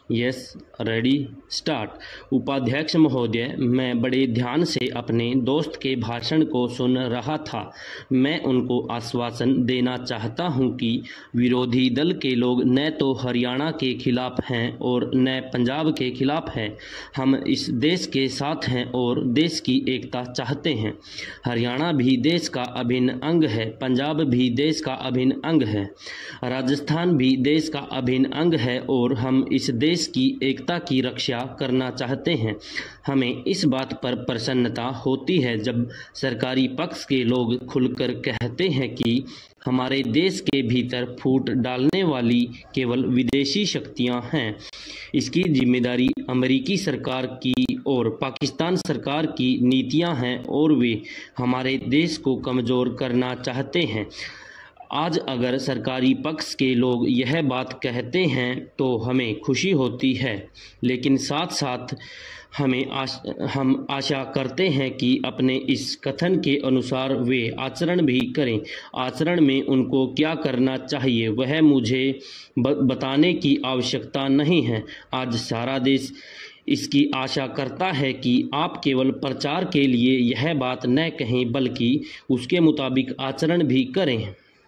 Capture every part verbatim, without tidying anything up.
Yes, ready, start. उपाध्यक्ष महोदय, मैं बड़े ध्यान से अपने दोस्त के भाषण को सुन रहा था। मैं उनको आश्वासन देना चाहता हूं कि विरोधी दल के लोग न तो हरियाणा के खिलाफ हैं और न पंजाब के खिलाफ हैं। हम इस देश के साथ हैं और देश की एकता चाहते हैं। हरियाणा भी देश का अभिन्न अंग है, पंजाब भी देश का अभिन्न अंग है, राजस्थान भी देश का अभिन्न अंग है और हम इस देश की एकता की रक्षा करना चाहते हैं। हमें इस बात पर प्रसन्नता होती है जब सरकारी पक्ष के लोग खुलकर कहते हैं कि हमारे देश के भीतर फूट डालने वाली केवल विदेशी शक्तियां हैं। इसकी जिम्मेदारी अमेरिकी सरकार की और पाकिस्तान सरकार की नीतियां हैं और वे हमारे देश को कमज़ोर करना चाहते हैं। आज अगर सरकारी पक्ष के लोग यह बात कहते हैं तो हमें खुशी होती है, लेकिन साथ साथ हमें आश, हम आशा करते हैं कि अपने इस कथन के अनुसार वे आचरण भी करें। आचरण में उनको क्या करना चाहिए वह मुझे बताने की आवश्यकता नहीं है। आज सारा देश इसकी आशा करता है कि आप केवल प्रचार के लिए यह बात न कहें बल्कि उसके मुताबिक आचरण भी करें।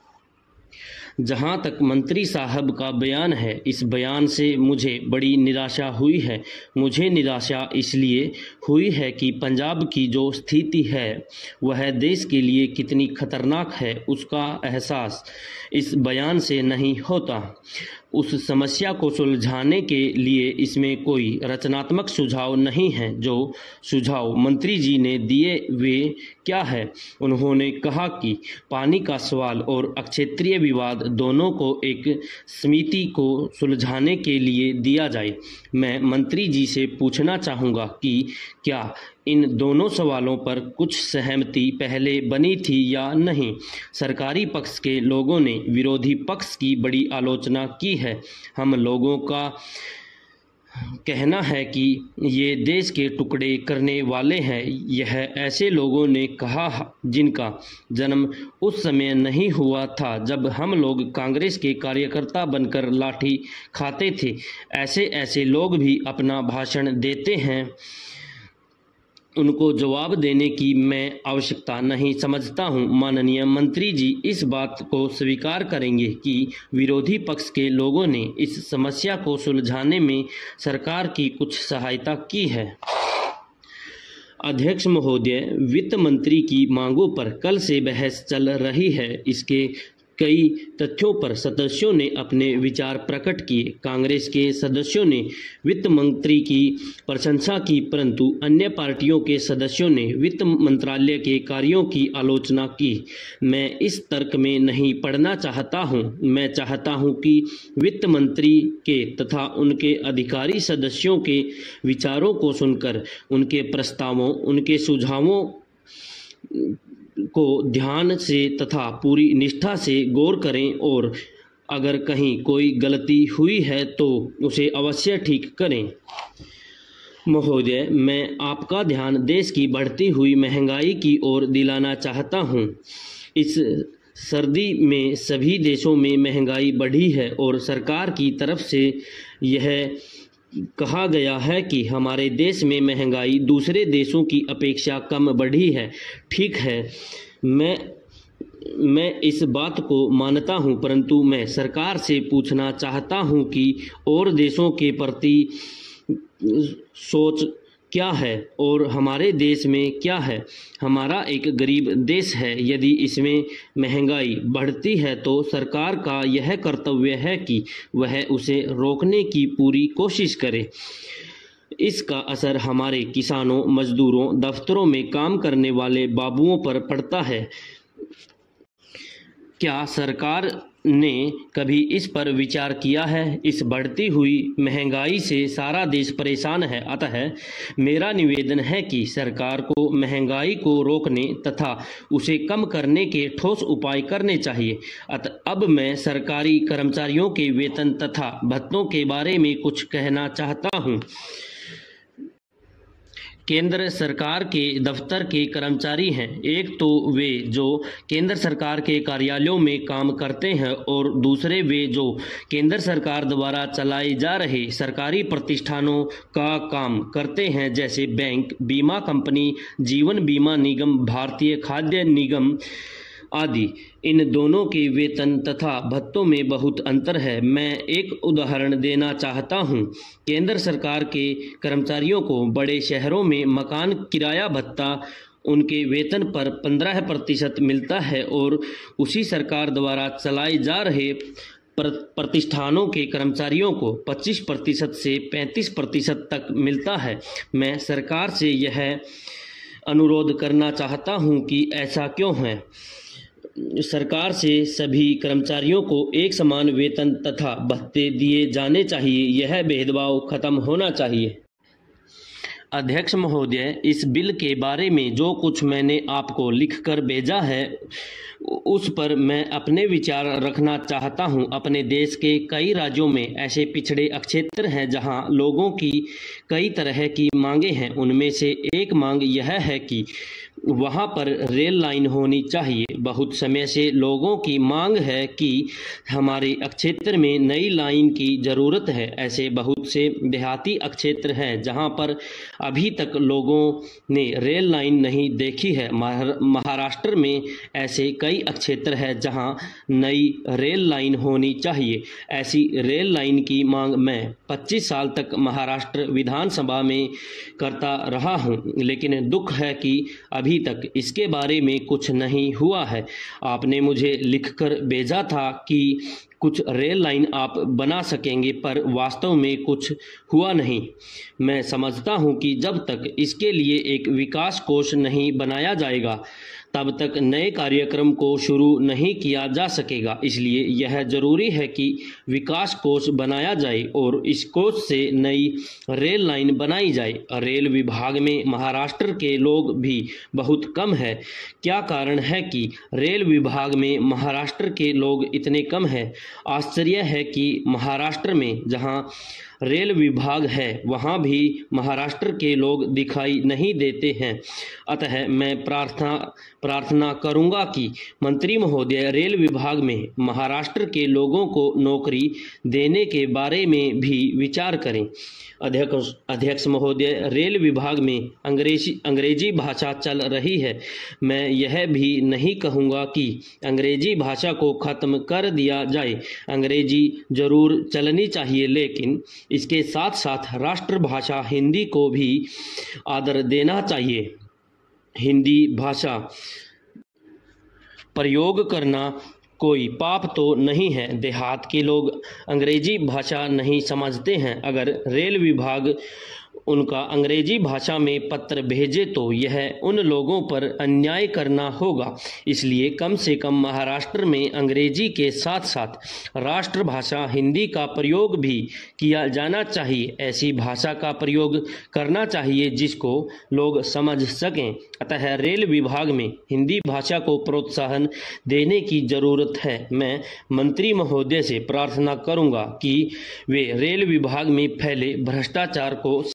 जहाँ तक मंत्री साहब का बयान है, इस बयान से मुझे बड़ी निराशा हुई है। मुझे निराशा इसलिए हुई है कि पंजाब की जो स्थिति है वह देश के लिए कितनी खतरनाक है उसका एहसास इस बयान से नहीं होता। उस समस्या को सुलझाने के लिए इसमें कोई रचनात्मक सुझाव नहीं है। जो सुझाव मंत्री जी ने दिए वे क्या है? उन्होंने कहा कि पानी का सवाल और क्षेत्रीय विवाद दोनों को एक समिति को सुलझाने के लिए दिया जाए। मैं मंत्री जी से पूछना चाहूँगा कि क्या इन दोनों सवालों पर कुछ सहमति पहले बनी थी या नहीं? सरकारी पक्ष के लोगों ने विरोधी पक्ष की बड़ी आलोचना की है। हम लोगों का कहना है कि ये देश के टुकड़े करने वाले हैं। यह ऐसे लोगों ने कहा जिनका जन्म उस समय नहीं हुआ था जब हम लोग कांग्रेस के कार्यकर्ता बनकर लाठी खाते थे। ऐसे ऐसे लोग भी अपना भाषण देते हैं। उनको जवाब देने की मैं आवश्यकता नहीं समझता हूं। माननीय मंत्री जी इस बात को स्वीकार करेंगे कि विरोधी पक्ष के लोगों ने इस समस्या को सुलझाने में सरकार की कुछ सहायता की है। अध्यक्ष महोदय, वित्त मंत्री की मांगों पर कल से बहस चल रही है। इसके कई तथ्यों पर सदस्यों ने अपने विचार प्रकट किए। कांग्रेस के सदस्यों ने वित्त मंत्री की प्रशंसा की, परंतु अन्य पार्टियों के सदस्यों ने वित्त मंत्रालय के कार्यों की आलोचना की। मैं इस तर्क में नहीं पड़ना चाहता हूं। मैं चाहता हूं कि वित्त मंत्री के तथा उनके अधिकारी सदस्यों के विचारों को सुनकर उनके प्रस्तावों, उनके सुझावों को ध्यान से तथा पूरी निष्ठा से गौर करें और अगर कहीं कोई गलती हुई है तो उसे अवश्य ठीक करें। महोदय, मैं आपका ध्यान देश की बढ़ती हुई महंगाई की ओर दिलाना चाहता हूं। इस सर्दी में सभी देशों में महंगाई बढ़ी है और सरकार की तरफ से यह कहा गया है कि हमारे देश में महंगाई दूसरे देशों की अपेक्षा कम बढ़ी है। ठीक है, मैं मैं इस बात को मानता हूं, परंतु मैं सरकार से पूछना चाहता हूं कि और देशों के प्रति सोच क्या है और हमारे देश में क्या है। हमारा एक गरीब देश है। यदि इसमें महंगाई बढ़ती है तो सरकार का यह कर्तव्य है कि वह उसे रोकने की पूरी कोशिश करे। इसका असर हमारे किसानों, मजदूरों, दफ्तरों में काम करने वाले बाबुओं पर पड़ता है। क्या सरकार ने कभी इस पर विचार किया है? इस बढ़ती हुई महंगाई से सारा देश परेशान है। अतः मेरा निवेदन है कि सरकार को महंगाई को रोकने तथा उसे कम करने के ठोस उपाय करने चाहिए। अतः अब मैं सरकारी कर्मचारियों के वेतन तथा भत्तों के बारे में कुछ कहना चाहता हूँ। केंद्र सरकार के दफ्तर के कर्मचारी हैं। एक तो वे जो केंद्र सरकार के कार्यालयों में काम करते हैं और दूसरे वे जो केंद्र सरकार द्वारा चलाए जा रहे सरकारी प्रतिष्ठानों का काम करते हैं, जैसे बैंक, बीमा कंपनी, जीवन बीमा निगम, भारतीय खाद्य निगम आदि। इन दोनों के वेतन तथा भत्तों में बहुत अंतर है। मैं एक उदाहरण देना चाहता हूँ। केंद्र सरकार के कर्मचारियों को बड़े शहरों में मकान किराया भत्ता उनके वेतन पर पंद्रह प्रतिशत मिलता है और उसी सरकार द्वारा चलाए जा रहे प्रतिष्ठानों के कर्मचारियों को पच्चीस प्रतिशत से पैंतीस प्रतिशत तक मिलता है। मैं सरकार से यह अनुरोध करना चाहता हूँ कि ऐसा क्यों है। सरकार से सभी कर्मचारियों को एक समान वेतन तथा भत्ते दिए जाने चाहिए। यह भेदभाव खत्म होना चाहिए। अध्यक्ष महोदय, इस बिल के बारे में जो कुछ मैंने आपको लिखकर भेजा है उस पर मैं अपने विचार रखना चाहता हूं। अपने देश के कई राज्यों में ऐसे पिछड़े क्षेत्र हैं जहां लोगों की कई तरह की मांगें हैं। उनमें से एक मांग यह है कि वहां पर रेल लाइन होनी चाहिए। बहुत समय से लोगों की मांग है कि हमारे क्षेत्र में नई लाइन की ज़रूरत है। ऐसे बहुत से देहाती क्षेत्र हैं जहां पर अभी तक लोगों ने रेल लाइन नहीं देखी है। महाराष्ट्र में ऐसे कई क्षेत्र हैं जहां नई रेल लाइन होनी चाहिए। ऐसी रेल लाइन की मांग मैं पच्चीस साल तक महाराष्ट्र विधानसभा में करता रहा हूं, लेकिन दुख है कि अभी तक इसके बारे में कुछ नहीं हुआ है। आपने मुझे लिखकर भेजा था कि कुछ रेल लाइन आप बना सकेंगे, पर वास्तव में कुछ हुआ नहीं। मैं समझता हूं कि जब तक इसके लिए एक विकास कोष नहीं बनाया जाएगा तब तक नए कार्यक्रम को शुरू नहीं किया जा सकेगा। इसलिए यह जरूरी है कि विकास कोष बनाया जाए और इस कोष से नई रेल लाइन बनाई जाए। रेल विभाग में महाराष्ट्र के लोग भी बहुत कम है। क्या कारण है कि रेल विभाग में महाराष्ट्र के लोग इतने कम हैं? आश्चर्य है कि महाराष्ट्र में जहां रेल विभाग है वहां भी महाराष्ट्र के लोग दिखाई नहीं देते हैं। अतः मैं प्रार्थना प्रार्थना करूंगा कि मंत्री महोदय रेल विभाग में महाराष्ट्र के लोगों को नौकरी देने के बारे में भी विचार करें। अध्यक्ष अध्यक्ष महोदय, रेल विभाग में अंग्रेजी अंग्रेजी भाषा चल रही है। मैं यह भी नहीं कहूँगा कि अंग्रेजी भाषा को ख़त्म कर दिया जाए। अंग्रेजी जरूर चलनी चाहिए, लेकिन इसके साथ साथ राष्ट्रभाषा हिंदी को भी आदर देना चाहिए। हिंदी भाषा प्रयोग करना कोई पाप तो नहीं है। देहात के लोग अंग्रेजी भाषा नहीं समझते हैं। अगर रेल विभाग उनका अंग्रेजी भाषा में पत्र भेजे तो यह उन लोगों पर अन्याय करना होगा। इसलिए कम से कम महाराष्ट्र में अंग्रेजी के साथ साथ राष्ट्रभाषा हिंदी का प्रयोग भी किया जाना चाहिए। ऐसी भाषा का प्रयोग करना चाहिए जिसको लोग समझ सकें। अतः रेल विभाग में हिंदी भाषा को प्रोत्साहन देने की ज़रूरत है। मैं मंत्री महोदय से प्रार्थना करूंगा कि वे रेल विभाग में फैले भ्रष्टाचार को